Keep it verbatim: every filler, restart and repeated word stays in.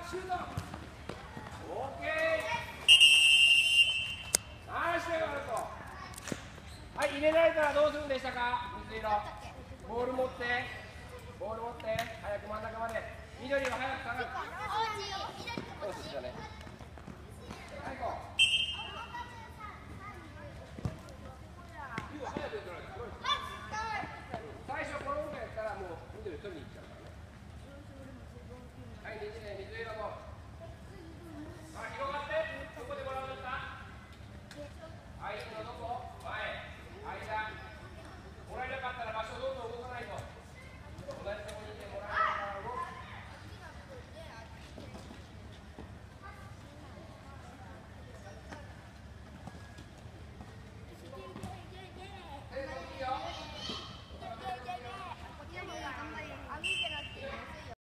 シュート。オッケー。ナイスでワルト。はい、入れられたらどうするんでしたか。水色。ボール持って。ボール持って。早く真ん中まで。緑は早く下がる。そうですよね。